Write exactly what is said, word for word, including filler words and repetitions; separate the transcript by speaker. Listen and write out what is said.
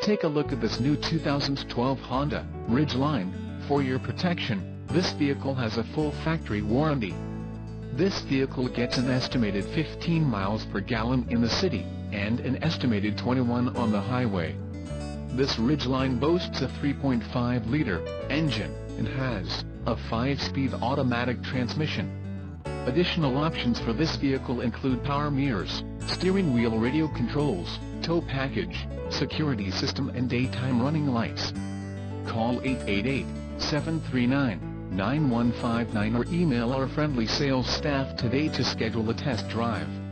Speaker 1: Take a look at this new two thousand twelve Honda Ridgeline. For your protection, this vehicle has a full factory warranty. This vehicle gets an estimated fifteen miles per gallon in the city, and an estimated twenty-one on the highway. This Ridgeline boasts a three point five liter engine, and has a five speed automatic transmission. Additional options for this vehicle include power mirrors, steering wheel radio controls, tow package, security system and daytime running lights. Call eight eight eight, seven three nine, nine one five nine or email our friendly sales staff today to schedule a test drive.